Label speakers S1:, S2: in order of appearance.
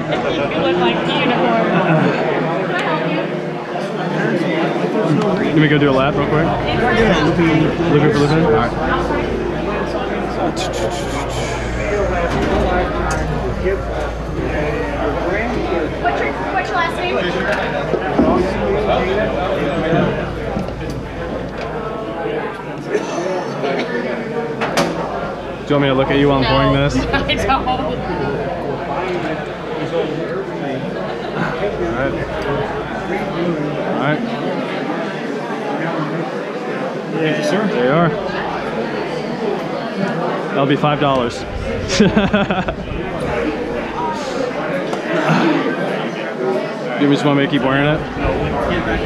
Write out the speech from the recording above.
S1: You look like a unicorn.
S2: Let me go do a lap real quick. Looking for Lupin? Alright.
S1: What's your last name?
S2: Do you want me to look at you while I'm pouring this?
S1: I don't.
S2: Alright.
S3: Thank you, sir.
S2: There you are. That'll be $5. You just want me to keep wearing it?